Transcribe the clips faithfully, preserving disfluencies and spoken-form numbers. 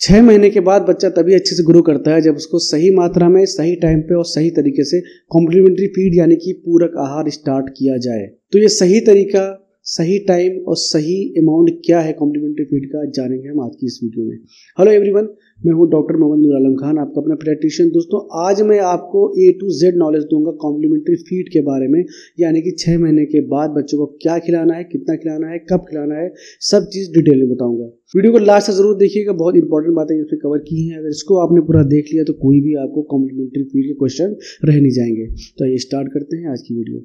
छः महीने के बाद बच्चा तभी अच्छे से ग्रो करता है जब उसको सही मात्रा में, सही टाइम पे और सही तरीके से कॉम्प्लीमेंट्री फीड यानी कि पूरक आहार स्टार्ट किया जाए। तो ये सही तरीका, सही टाइम और सही अमाउंट क्या है कॉम्प्लीमेंट्री फीड का, जानेंगे हम आज की इस वीडियो में। हेलो एवरीवन, मैं हूं डॉक्टर मोहम्मद नूर आलम खान, आपका अपना पीडियाट्रिशियन। दोस्तों, आज मैं आपको ए टू जेड नॉलेज दूंगा कॉम्प्लीमेंट्री फीड के बारे में, यानी कि छः महीने के बाद बच्चों को क्या खिलाना है, कितना खिलाना है, कब खिलाना है, सब चीज़ डिटेल में बताऊंगा। वीडियो को लास्ट तक जरूर देखिएगा, बहुत इंपॉर्टेंट बातें इसमें कवर की हैं। अगर इसको आपने पूरा देख लिया तो कोई भी आपको कॉम्प्लीमेंट्री फीड के क्वेश्चन रह नहीं जाएंगे। तो आइए स्टार्ट करते हैं आज की वीडियो।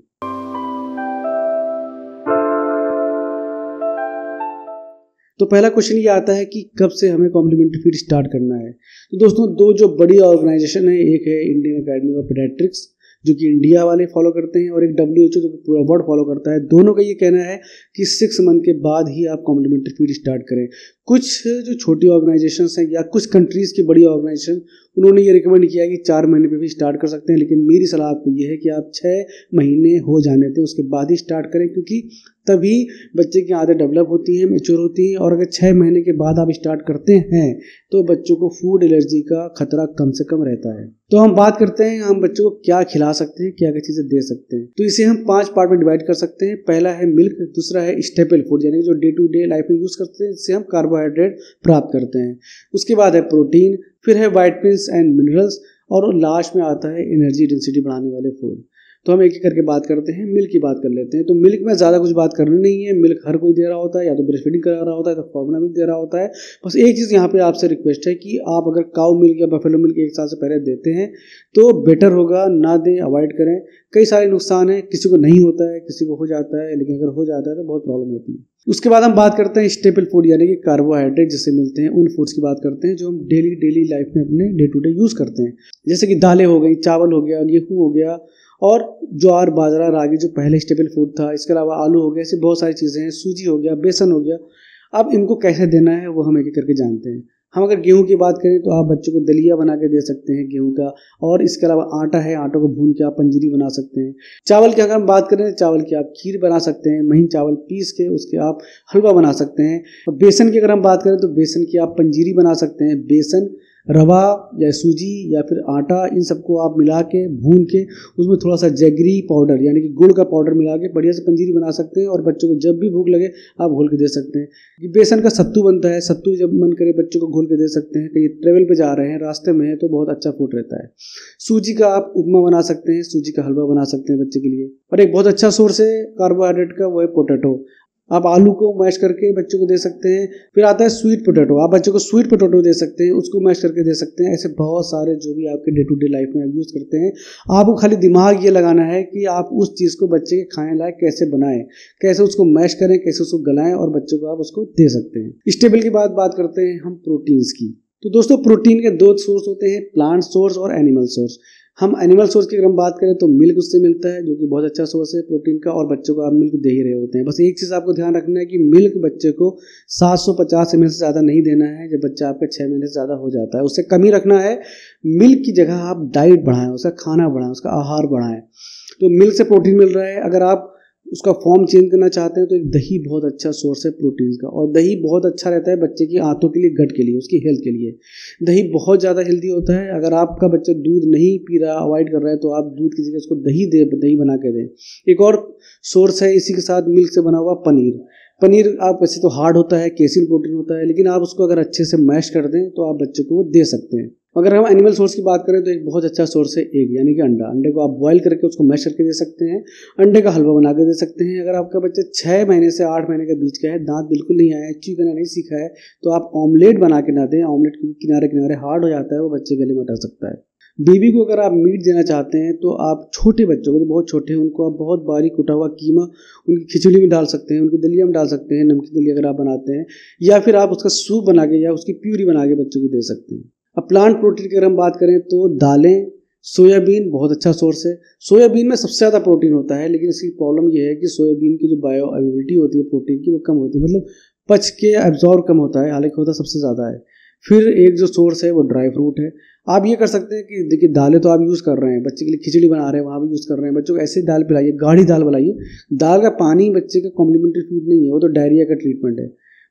तो पहला क्वेश्चन ये आता है कि कब से हमें कॉम्प्लीमेंट्री फीड स्टार्ट करना है। तो दोस्तों, दो जो बड़ी ऑर्गेनाइजेशन है, एक है इंडियन अकेडमी ऑफ पीडियाट्रिक्स जो कि इंडिया वाले फॉलो करते हैं, और एक डब्ल्यू एच ओ जो पूरा वर्ल्ड फॉलो करता है। दोनों का ये कहना है कि सिक्स मंथ के बाद ही आप कॉम्प्लीमेंट्री फीड स्टार्ट करें। कुछ जो छोटी ऑर्गेनाइजेशंस हैं या कुछ कंट्रीज़ की बड़ी ऑर्गेनाइजेशन, उन्होंने ये रिकमेंड किया है कि चार महीने पे भी स्टार्ट कर सकते हैं, लेकिन मेरी सलाह आपको ये है कि आप छः महीने हो जाने दें, उसके बाद ही स्टार्ट करें, क्योंकि तभी बच्चे की आदत डेवलप होती है, मैच्योर होती है। और अगर छः महीने के बाद आप स्टार्ट करते हैं तो बच्चों को फूड एलर्जी का खतरा कम से कम रहता है। तो हम बात करते हैं हम बच्चों को क्या खिला सकते हैं, क्या क्या चीज़ें दे सकते हैं। तो इसे हम पांच पार्ट में डिवाइड कर सकते हैं। पहला है मिल्क, दूसरा है स्टेपल फूड यानी जो डे टू डे लाइफ में यूज़ करते हैं, जिससे हम कार्बोहाइड्रेट प्राप्त करते हैं। उसके बाद है प्रोटीन, फिर है वाइटमिन्स एंड मिनरल्स, और लास्ट में आता है एनर्जी डेंसिटी बढ़ाने वाले फूड। तो हम एक एक करके बात करते हैं। मिल्क की बात कर लेते हैं। तो मिल्क में ज़्यादा कुछ बात करनी नहीं है। मिल्क हर कोई दे रहा होता है, या तो ब्रेस्ट फीडिंग करा रहा होता है, तो फॉर्मूला मिल्क दे रहा होता है। बस एक चीज़ यहाँ पे आपसे रिक्वेस्ट है कि आप अगर काऊ मिल्क या बफेलो मिल्क एक साल से पहले देते हैं तो बेटर होगा ना दें, अवॉइड करें। कई सारे नुकसान हैं, किसी को नहीं होता है, किसी को हो जाता है, लेकिन अगर हो जाता है तो बहुत प्रॉब्लम होती है। उसके बाद हम बात करते हैं स्टेपल फूड यानी कि कार्बोहाइड्रेट जिससे मिलते हैं, उन फूड्स की बात करते हैं जो हम डेली डेली लाइफ में अपने डे टू डे यूज़ करते हैं। जैसे कि दालें हो गई, चावल हो गया, गेहूँ हो गया, और ज्वार, बाजरा, रागी जो पहले स्टेपल फूड था। इसके अलावा आलू हो गया, ऐसे बहुत सारी चीज़ें हैं, सूजी हो गया, बेसन हो गया। अब इनको कैसे देना है वो हम एक एक करके जानते हैं। हम अगर गेहूं की बात करें तो आप बच्चों को दलिया बना के दे सकते हैं गेहूं का, और इसके अलावा आटा है, आटों को भून के आप पंजीरी बना सकते हैं। चावल की अगर हम बात करें तो चावल की आप खीर बना सकते हैं, महीन चावल पीस के उसके आप हलवा बना सकते हैं। और बेसन की अगर हम बात करें तो बेसन की आप पंजीरी बना सकते हैं। बेसन, रवा या सूजी या फिर आटा, इन सबको आप मिला के भून के उसमें थोड़ा सा जैगरी पाउडर यानी कि गुड़ का पाउडर मिला के बढ़िया से पंजीरी बना सकते हैं, और बच्चों को जब भी भूख लगे आप घोल के दे सकते हैं। कि बेसन का सत्तू बनता है, सत्तू जब मन करे बच्चों को घोल के दे सकते हैं। कहीं ट्रेवल पे जा रहे हैं, रास्ते में है, तो बहुत अच्छा फूड रहता है। सूजी का आप उपमा बना सकते हैं, सूजी का हलवा बना सकते हैं बच्चे के लिए। और एक बहुत अच्छा सोर्स है कार्बोहाइड्रेट का, वो है पोटैटो। आप आलू को मैश करके बच्चों को दे सकते हैं। फिर आता है स्वीट पोटैटो, आप बच्चों को स्वीट पोटैटो दे सकते हैं, उसको मैश करके दे सकते हैं। ऐसे बहुत सारे जो भी आपके डे टू डे लाइफ में आप यूज़ करते हैं। आपको खाली दिमाग ये लगाना है कि आप उस चीज़ को बच्चे के खाने लायक कैसे बनाएं, कैसे उसको मैश करें, कैसे उसको गलाएं, और बच्चों को आप उसको दे सकते हैं। स्टेबल की बात बात करते हैं हम प्रोटीन्स की। तो दोस्तों, प्रोटीन के दो सोर्स होते हैं, प्लांट सोर्स और एनिमल सोर्स। हम एनिमल सोर्स की अगर हम बात करें तो मिल्क उससे मिलता है, जो कि बहुत अच्छा सोर्स है प्रोटीन का, और बच्चों को आप मिल्क दे ही रहे होते हैं। बस एक चीज़ आपको ध्यान रखना है कि मिल्क बच्चे को सात सौ पचास एम एल से ज़्यादा नहीं देना है जब बच्चा आपका छः महीने से ज़्यादा हो जाता है, उससे कम ही रखना है। मिल्क की जगह आप डाइट बढ़ाएं, उसका खाना बढ़ाएं, उसका आहार बढ़ाएं। तो मिल्क से प्रोटीन मिल रहा है। अगर आप उसका फॉर्म चेंज करना चाहते हैं तो एक दही बहुत अच्छा सोर्स है प्रोटीन का, और दही बहुत अच्छा रहता है बच्चे की आंतों के लिए, गट के लिए, उसकी हेल्थ के लिए। दही बहुत ज़्यादा हेल्दी होता है। अगर आपका बच्चा दूध नहीं पी रहा, अवॉइड कर रहा है, तो आप दूध की जगह उसको दही दे दही बना के दें। एक और सोर्स है इसी के साथ मिल्क से बना हुआ पनीर। पनीर आप वैसे तो हार्ड होता है, केसिन प्रोटीन होता है, लेकिन आप उसको अगर अच्छे से मैश कर दें तो आप बच्चे को वो दे सकते हैं। अगर हम एनिमल सोर्स की बात करें तो एक बहुत अच्छा सोर्स है एग यानी कि अंडा। अंडे को आप बॉईल करके उसको मैश करके दे सकते हैं, अंडे का हलवा बना के दे सकते हैं। अगर आपका बच्चा छः महीने से आठ महीने के बीच का है, दांत बिल्कुल नहीं आया है, ची करना नहीं सीखा है, तो आप ऑमलेट बना के ना दें। ऑमलेट के किनारे किनारे हार्ड हो जाता है, वो बच्चे गले में अटक सकता है। बेबी को अगर आप मीट देना चाहते हैं तो आप छोटे बच्चों को, जो बहुत छोटे हैं, उनको आप बहुत बारीक कुटा हुआ कीमा उनकी खिचड़ी में डाल सकते हैं, उनकी दलिया में डाल सकते हैं, नमकीन दलिया अगर आप बनाते हैं, या फिर आप उसका सूप बना के या उसकी प्यूरी बना के बच्चों को दे सकते हैं। अब प्लांट प्रोटीन की अगर हम बात करें तो दालें, सोयाबीन बहुत अच्छा सोर्स है। सोयाबीन में सबसे ज़्यादा प्रोटीन होता है, लेकिन इसकी प्रॉब्लम ये है कि सोयाबीन की जो बायो अवेलेबिलिटी होती है प्रोटीन की, वो कम होती है, मतलब पच के एब्जॉर्ब कम होता है, हालांकि होता सबसे ज़्यादा है। फिर एक जो सोर्स है वो ड्राई फ्रूट है। आप ये कर सकते हैं कि देखिए दालें तो आप यूज़ कर रहे हैं, बच्चे के लिए खिचड़ी बना रहे हैं, वहाँ भी यूज़ कर रहे हैं, बच्चों को ऐसे दाल पिलाइए, गाढ़ी दाल पिलाइए। दाल का पानी बच्चे का कॉम्प्लीमेंट्री फूड नहीं है, वो तो डायरिया का ट्रीटमेंट है।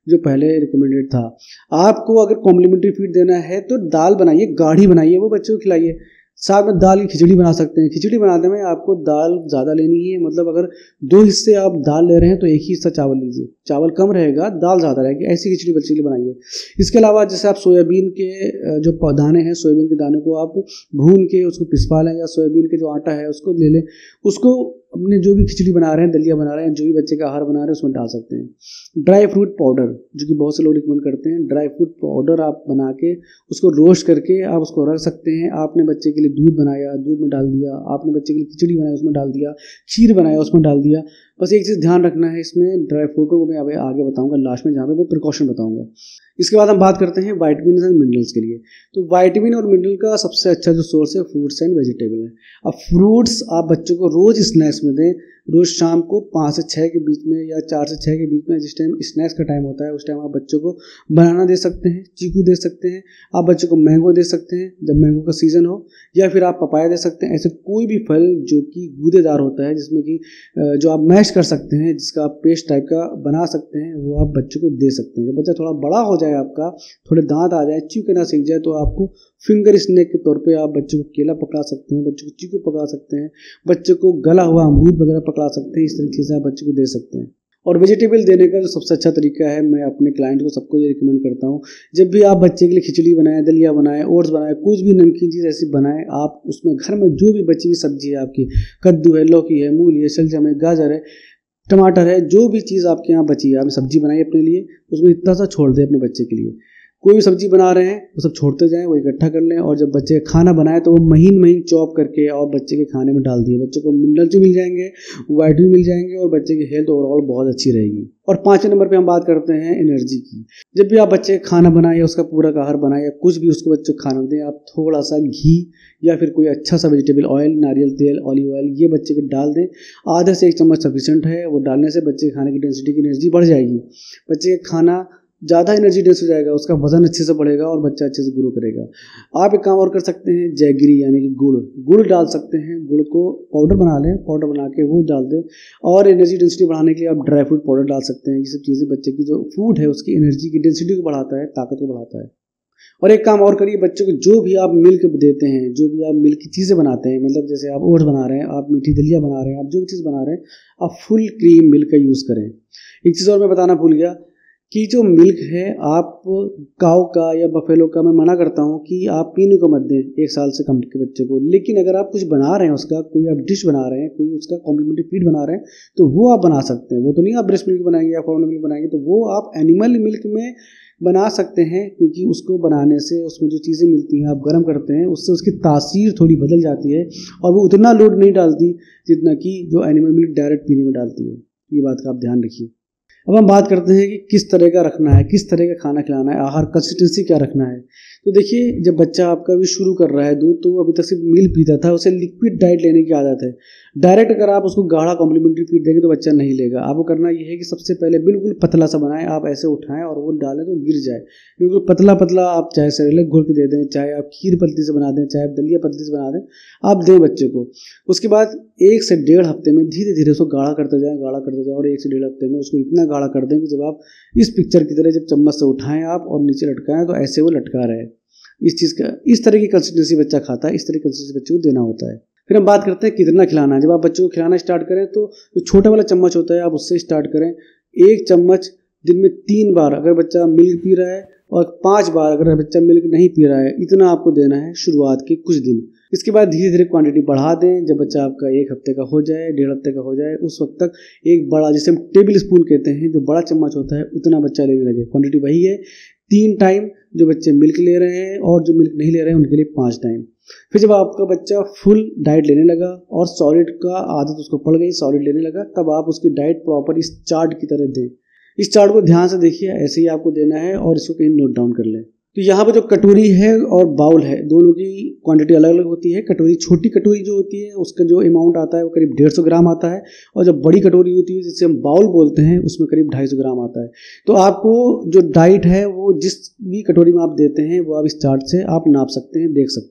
जो पहले रिकमेंडेड था। आपको अगर कॉम्प्लीमेंट्री फीड देना है तो दाल बनाइए, गाढ़ी बनाइए, वो बच्चों को खिलाइए। साथ में दाल की खिचड़ी बना सकते हैं। खिचड़ी बनाने में आपको दाल ज़्यादा लेनी है, मतलब अगर दो हिस्से आप दाल ले रहे हैं तो एक ही हिस्सा चावल लीजिए, चावल कम रहेगा दाल ज़्यादा रहेगी, ऐसी खिचड़ी बच्चे के लिए बनाइए। इसके अलावा जैसे आप सोयाबीन के जो दाने हैं, सोयाबीन के दाने को आप भून के उसको पिसवा लें, या सोयाबीन के जो आटा है उसको ले लें, उसको अपने जो भी खिचड़ी बना रहे हैं, दलिया बना रहे हैं, जो भी बच्चे का आहार बना रहे हैं उसमें डाल सकते हैं। ड्राई फ्रूट पाउडर, जो कि बहुत से लोग रिकमेंड करते हैं, ड्राई फ्रूट पाउडर आप बना के उसको रोस्ट करके आप उसको रख सकते हैं। आपने बच्चे के लिए दूध बनाया, दूध में डाल दिया, आपने बच्चे के लिए खिचड़ी बनाई उसमें डाल दिया, खीर बनाया उसमें डाल दिया। बस एक चीज़ ध्यान रखना है इसमें, ड्राई फ्रूट को मैं अभी आगे बताऊंगा लास्ट में, जहाँ पे मैं प्रिकॉशन बताऊंगा। इसके बाद हम बात करते हैं वाइटामिन एंड मिनरल्स के लिए। तो वाइटामिन और मिनरल का सबसे अच्छा जो सोर्स है फ्रूट्स एंड वेजिटेबल है। अब फ्रूट्स आप बच्चों को रोज़ स्नैक्स में दें, रोज़ शाम को पाँच से छः के बीच में या चार से छः के बीच में, जिस टाइम स्नैक्स का टाइम होता है उस टाइम आप बच्चों को बनाना दे सकते हैं, चीकू दे सकते हैं, आप बच्चों को मैंगो दे सकते हैं जब मैंगो का सीज़न हो, या फिर आप पपाया दे सकते हैं। ऐसे कोई भी फल जो कि गूदेदार होता है, जिसमें कि जो आप मैश कर सकते हैं, जिसका आप पेस्ट टाइप का बना सकते हैं, वो आप बच्चों को दे सकते हैं। जब बच्चा थोड़ा बड़ा हो जाए, आपका थोड़े दांत आ जाए, चीकू कहना सीख जाए, तो आपको फिंगर स्नैक के तौर पे आप बच्चों को केला पकड़ा सकते हैं, बच्चों को चीकू पकड़ा सकते हैं, बच्चों को गला हुआ अमरूद वगैरह पकड़ा सकते हैं। इस तरीके से आप बच्चों को दे सकते हैं। और वेजिटेबल देने का जो सबसे अच्छा तरीका है, मैं अपने क्लाइंट को सबको ये रिकमेंड करता हूँ, जब भी आप बच्चे के लिए खिचड़ी बनाएं, दलिया बनाएं, ओट्स बनाएं, कुछ भी नमकीन चीज़ ऐसी बनाएं, आप उसमें घर में जो भी बच्चे की सब्जी है, आपकी कद्दू है, लौकी है, मूली है, शलजम है, गाजर है, टमाटर है, जो भी चीज़ आपके यहाँ बची है, आप सब्जी बनाइए अपने लिए, उसमें इतना सा छोड़ दें अपने बच्चे के लिए। कोई भी सब्जी बना रहे हैं वो सब छोड़ते जाएं, वो इकट्ठा कर लें, और जब बच्चे खाना बनाए तो वो महीन महीन चॉप करके और बच्चे के खाने में डाल दिए। बच्चों को मिनरल्स भी मिल जाएंगे, वाइटामिन मिल जाएंगे, और बच्चे की हेल्थ ओवरऑल बहुत अच्छी रहेगी। और पाँचवें नंबर पे हम बात करते हैं एनर्जी की। जब भी आप बच्चे खाना बनाए या उसका पूरा का आहार बनाए या कुछ भी उसको बच्चे को खाना दें, आप थोड़ा सा घी या फिर कोई अच्छा सा वेजिटेबल ऑयल, नारियल तेल, ऑलिव ऑयल, ये बच्चे को डाल दें। आधे से एक चम्मच सफिशिएंट है, वो डालने से बच्चे के खाने की डेंसिटी की एनर्जी बढ़ जाएगी, बच्चे का खाना ज़्यादा एनर्जी डेंस हो जाएगा, उसका वजन अच्छे से बढ़ेगा और बच्चा अच्छे से ग्रो करेगा। आप एक काम और कर सकते हैं, जैगरी यानी कि गुड़ गुड़ डाल सकते हैं। गुड़ को पाउडर बना लें, पाउडर बना के वो डाल दें। और एनर्जी डेंसिटी बढ़ाने के लिए आप ड्राई फ्रूट पाउडर डाल सकते हैं। ये सब चीज़ें बच्चे की जो फूड है उसकी एनर्जी की डेंसिटी को बढ़ाता है, ताकत को बढ़ाता है। और एक काम और करिए, बच्चों को जो भी आप मिल्क देते हैं, जो भी आप मिल्क की चीज़ें बनाते हैं, मतलब जैसे आप ओट्स बना रहे हैं, आप मीठी दलिया बना रहे हैं, आप जो भी चीज़ बना रहे हैं, आप फुल क्रीम मिल्क का यूज़ करें। एक चीज़ और मैं बताना भूल गया कि जो मिल्क है, आप काऊ का या बफेलो का मैं मना करता हूँ कि आप पीने को मत दें एक साल से कम के बच्चे को। लेकिन अगर आप कुछ बना रहे हैं, उसका कोई आप डिश बना रहे हैं, कोई उसका कॉम्प्लीमेंट्री फीड बना रहे हैं, तो वो आप बना सकते हैं। वो तो नहीं आप ब्रेस्ट मिल्क बनाएंगे या फॉर्मूला मिल्क बनाएंगे, तो वो आप एनिमल मिल्क में बना सकते हैं, क्योंकि उसको बनाने से उसमें जो चीज़ें मिलती हैं, आप गर्म करते हैं, उससे उसकी तासीर थोड़ी बदल जाती है और वो उतना लोड नहीं डालती जितना कि जो एनिमल मिल्क डायरेक्ट पीने में डालती है। ये बात का आप ध्यान रखिए। अब हम बात करते हैं कि किस तरह का रखना है, किस तरह का खाना खिलाना है, आहार कंसिस्टेंसी क्या रखना है। तो देखिए, जब बच्चा आपका भी शुरू कर रहा है दूध, तो अभी तक सिर्फ मिल्क पीता था, उसे लिक्विड डाइट लेने की आदत है। डायरेक्ट अगर आप उसको गाढ़ा कॉम्प्लीमेंट्री फीड देंगे तो बच्चा नहीं लेगा। आपको करना यह है कि सबसे पहले बिल्कुल पतला सा बनाएं, आप ऐसे उठाएं और वो डालें तो गिर जाए, बिल्कुल पतला पतला। आप चाहे सेरेलैक घोल के दे दें, चाहे आप खीर पतली से बना दें, चाहे आप दलिया पतली से बना दें, आप दें बच्चे को। उसके बाद एक से डेढ़ हफ्ते में धीरे धीरे उसको गाढ़ा करते जाएं, गाढ़ा करते जाएं, और एक से डेढ़ हफ्ते में उसको इतना गाढ़ा कर दें कि जब आप इस पिक्चर की तरह जब चम्मच से उठाएं आप और नीचे लटकाएं तो ऐसे वो लटका रहे। इस चीज़ का, इस तरह की कंसिस्टेंसी बच्चा खाता है, इस तरह की कंसिस्टेंसी बच्चे को देना होता है। फिर हम बात करते हैं कितना खिलाना है। जब आप बच्चों को खिलाना स्टार्ट करें तो जो छोटा वाला चम्मच होता है आप उससे स्टार्ट करें। एक चम्मच दिन में तीन बार अगर बच्चा मिल्क पी रहा है, और पांच बार अगर बच्चा मिल्क नहीं पी रहा है, इतना आपको देना है शुरुआत के कुछ दिन। इसके बाद धीरे धीरे क्वांटिटी बढ़ा दें। जब बच्चा आपका एक हफ्ते का हो जाए, डेढ़ हफ्ते का हो जाए, उस वक्त तक एक बड़ा, जिसे हम टेबल स्पून कहते हैं, जो बड़ा चम्मच होता है, उतना बच्चा लेने लगे। क्वांटिटी वही है, तीन टाइम जो बच्चे मिल्क ले रहे हैं, और जो मिल्क नहीं ले रहे हैं उनके लिए पाँच टाइम। फिर जब आपका बच्चा फुल डाइट लेने लगा और सॉलिड का आदत उसको पड़ गई, सॉलिड लेने लगा, तब आप उसकी डाइट प्रॉपर इस चार्ट की तरह दें। इस चार्ट को ध्यान से देखिए, ऐसे ही आपको देना है और इसको कहीं नोट डाउन कर लें। तो यहाँ पर जो कटोरी है और बाउल है, दोनों की क्वांटिटी अलग अलग होती है। कटोरी, छोटी कटोरी जो होती है, उसका जो अमाउंट आता है वो करीब डेढ़ सौ ग्राम आता है, और जब बड़ी कटोरी होती है जिसे हम बाउल बोलते हैं, उसमें करीब ढाई सौ ग्राम आता है। तो आपको जो डाइट है वो जिस भी कटोरी में आप देते हैं वो आप इस चार्ट से आप नाप सकते हैं, देख सकते हैं।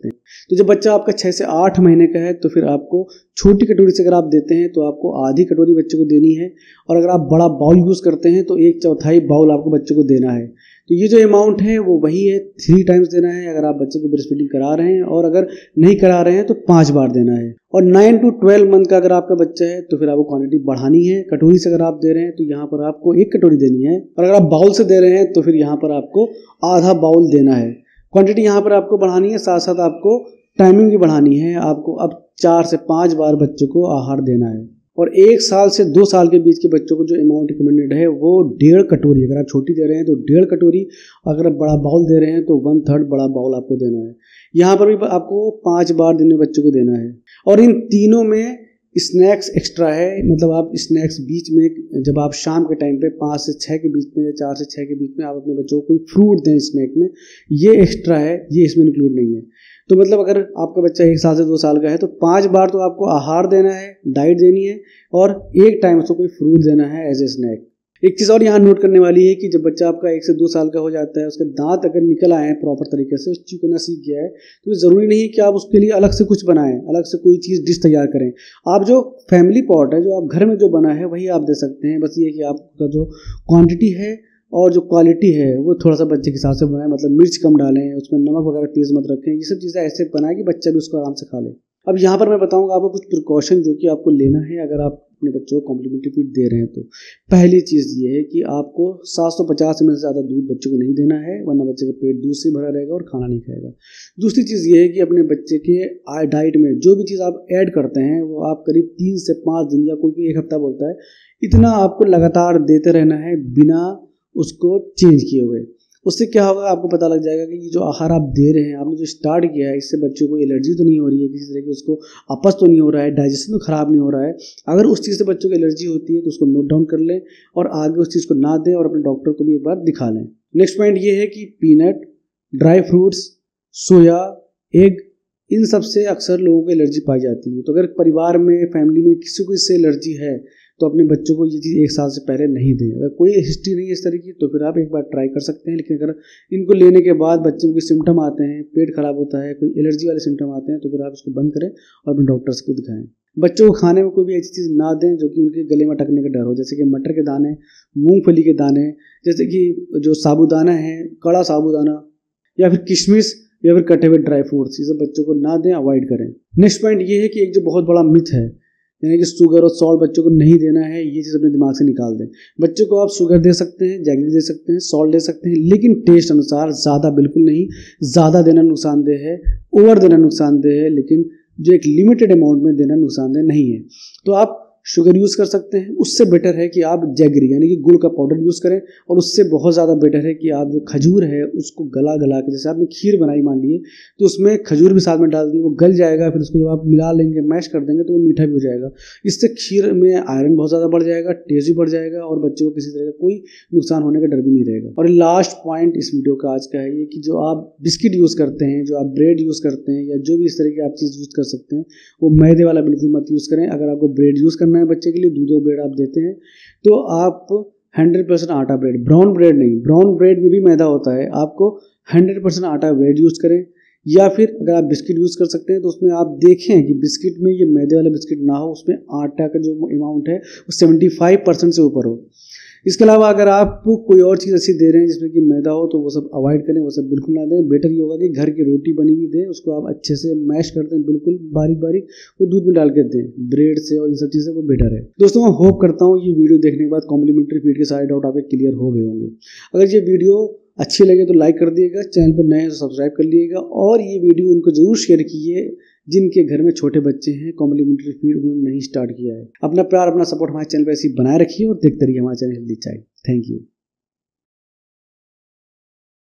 तो जब बच्चा आपका छः से आठ महीने का है तो फिर आपको छोटी कटोरी से अगर आप देते हैं तो आपको आधी कटोरी बच्चे को देनी है, और अगर आप बड़ा बाउल यूज़ करते हैं तो एक चौथाई बाउल आपको बच्चे को देना है। तो ये जो अमाउंट है वो वही है, थ्री टाइम्स देना है अगर आप बच्चे को ब्रेस्ट फीडिंग करा रहे हैं, और अगर नहीं करा रहे हैं तो पाँच बार देना है। और नाइन टू ट्वेल्व मंथ का अगर आपका बच्चा है तो फिर आपको क्वांटिटी बढ़ानी है। कटोरी से अगर आप दे रहे हैं तो यहाँ पर आपको एक कटोरी देनी है, और अगर आप बाउल से दे रहे हैं तो फिर यहाँ पर आपको आधा बाउल देना है। क्वांटिटी यहाँ पर आपको बढ़ानी है, साथ साथ आपको टाइमिंग भी बढ़ानी है। आपको अब चार से पाँच बार बच्चों को आहार देना है। और एक साल से दो साल के बीच के बच्चों को जो अमाउंट रिकमेंडेड है वो डेढ़ कटोरी, अगर आप छोटी दे रहे हैं तो डेढ़ कटोरी, अगर आप बड़ा बाउल दे रहे हैं तो वन थर्ड बड़ा बाउल आपको देना है। यहाँ पर भी आपको पाँच बार दिन में बच्चों को देना है। और इन तीनों में स्नैक्स एक्स्ट्रा है, मतलब आप स्नैक्स बीच में जब आप शाम के टाइम पे पाँच से छः के बीच में या चार से छः के बीच में आप अपने बच्चों को कोई फ्रूट दें स्नैक में, ये एक्स्ट्रा है, ये इसमें इंक्लूड नहीं है। तो मतलब अगर आपका बच्चा एक साल से दो साल का है तो पाँच बार तो आपको आहार देना है, डाइट देनी है, और एक टाइम उसको कोई फ्रूट देना है एज ए स्नैक। एक चीज़ और यहाँ नोट करने वाली है कि जब बच्चा आपका एक से दो साल का हो जाता है, उसके दांत अगर निकल आए हैं प्रॉपर तरीके से, चूकना सीख गया है, तो ज़रूरी नहीं है कि आप उसके लिए अलग से कुछ बनाएं, अलग से कोई चीज़ डिश तैयार करें। आप जो फैमिली पॉट है, जो आप घर में जो बना है वही आप दे सकते हैं। बस ये कि आपका जो क्वांटिटी है और जो क्वालिटी है वो थोड़ा सा बच्चे के हिसाब से बनाएं, मतलब मिर्च कम डालें, उसमें नमक वगैरह तेज़ मत रखें। ये सब चीज़ें ऐसे बनाएं कि बच्चा भी उसको आराम से खा ले। अब यहाँ पर मैं बताऊंगा आपको कुछ प्रिकॉशन जो कि आपको लेना है अगर आप अपने बच्चों को कॉम्प्लीमेंट्री फीड दे रहे हैं। तो पहली चीज़ ये है कि आपको सात सौ पचास एम एल से ज़्यादा दूध बच्चे को नहीं देना है, वरना बच्चे का पेट दूध से भरा रहेगा और खाना नहीं खाएगा। दूसरी चीज़ ये है कि अपने बच्चे के डाइट में जो भी चीज़ आप ऐड करते हैं वो आप करीब तीन से पाँच दिन या कोई एक हफ्ता बोलता है, इतना आपको लगातार देते रहना है बिना उसको चेंज किए हुए। उससे क्या होगा, आपको पता लग जाएगा कि ये जो आहार आप दे रहे हैं, आपने जो स्टार्ट किया है, इससे बच्चों को एलर्जी तो नहीं हो रही है, किसी तरह की उसको अपच तो नहीं हो रहा है, डाइजेशन तो खराब नहीं हो रहा है। अगर उस चीज़ से बच्चों को एलर्जी होती है तो उसको नोट डाउन कर लें और आगे उस चीज़ को ना दें और अपने डॉक्टर को भी एक बार दिखा लें। नेक्स्ट पॉइंट ये है कि peanut, dry fruits, soya, egg, इन सब से अक्सर लोगों को एलर्जी पाई जाती है। तो अगर परिवार में, फैमिली में किसी को इससे एलर्जी है तो अपने बच्चों को ये चीज़ एक साल से पहले नहीं दें। अगर कोई हिस्ट्री नहीं है इस तरह की तो फिर आप एक बार ट्राई कर सकते हैं। लेकिन अगर इनको लेने के बाद बच्चों को सिम्टम आते हैं, पेट खराब होता है, कोई एलर्जी वाले सिम्टम आते हैं, तो फिर आप इसको बंद करें और अपने डॉक्टर्स को दिखाएं। बच्चों को खाने में कोई भी ऐसी चीज़ ना दें जो कि उनके गले में अटकने का डर हो, जैसे कि मटर के दाने, मूंगफली के दाने, जैसे कि जो साबूदाना है, कड़ा साबूदाना, या फिर किशमिश, या फिर कटे हुए ड्राई फ्रूट्स, ये सब बच्चों को ना दें, अवॉइड करें। नेक्स्ट पॉइंट ये है कि एक जो बहुत बड़ा मिथ है, यानी कि शुगर और सॉल्ट बच्चों को नहीं देना है, ये चीज़ अपने दिमाग से निकाल दें। बच्चों को आप शुगर दे सकते हैं, जैगरी दे सकते हैं, सॉल्ट दे सकते हैं, लेकिन टेस्ट अनुसार, ज़्यादा बिल्कुल नहीं। ज़्यादा देना नुकसानदेह है, ओवर देना नुकसानदेह है, लेकिन जो एक लिमिटेड अमाउंट में देना नुकसानदेह नहीं है। तो आप शुगर यूज़ कर सकते हैं। उससे बेटर है कि आप जैगरी यानी कि गुड़ का पाउडर यूज़ करें, और उससे बहुत ज़्यादा बेटर है कि आप जो खजूर है उसको गला गला के, जैसे आपने खीर बनाई मान लीजिए तो उसमें खजूर भी साथ में डाल दी, वो गल जाएगा, फिर उसको जब आप मिला लेंगे, मैश कर देंगे तो वो मीठा भी हो जाएगा। इससे खीर में आयरन बहुत ज़्यादा बढ़ जाएगा, टेस्ट भी बढ़ जाएगा, और बच्चे को किसी तरह का कोई नुकसान होने का डर भी नहीं रहेगा। और लास्ट पॉइंट इस वीडियो का आज का है ये कि जो आप बिस्किट यूज़ करते हैं, जो आप ब्रेड यूज़ करते हैं, या जो भी इस तरह की आप चीज़ यूज़ कर सकते हैं, वो मैदे वाला बिल्कुल मत यूज़ करें। अगर आपको ब्रेड यूज़ करना है बच्चे के लिए, दूध और ब्रेड आप देते हैं, तो आप हंड्रेड परसेंट आटा ब्रेड, ब्राउन ब्रेड नहीं, ब्राउन ब्रेड में भी मैदा होता है, आपको हंड्रेड परसेंट आटा ब्रेड यूज़ करें। या फिर अगर आप बिस्किट यूज़ कर सकते हैं तो उसमें आप देखें कि बिस्किट में ये मैदे वाला बिस्किट ना हो, उसमें आटा का जो अमाउंट है वो सेवेंटी फाइव परसेंट से ऊपर हो। इसके अलावा अगर आप कोई और चीज़ ऐसी दे रहे हैं जिसमें कि मैदा हो तो वो सब अवॉइड करें, वो सब बिल्कुल ना दें। बेटर ये होगा कि घर की रोटी बनी हुई दें, उसको आप अच्छे से मैश कर दें, बिल्कुल बारीक बारीक, वो दूध में डाल के दें ब्रेड से, और इन सब चीज़ें वो बेटर है। दोस्तों मैं होप करता हूँ ये वीडियो देखने के बाद कॉम्प्लीमेंट्री फीड के सारे डाउट आपके क्लियर हो गए होंगे। अगर ये वीडियो अच्छी लगे तो लाइक कर दिएगा, चैनल पर नए हैं तो सब्सक्राइब कर लीजिएगा, और ये वीडियो उनको जरूर शेयर कीजिए जिनके घर में छोटे बच्चे हैं, कॉम्प्लीमेंट्री फीड उन्होंने नहीं स्टार्ट किया है। अपना प्यार, अपना सपोर्ट हमारे चैनल पर ऐसे ही बनाए रखिए और देखते रहिए हमारे channel healthy child. Thank you.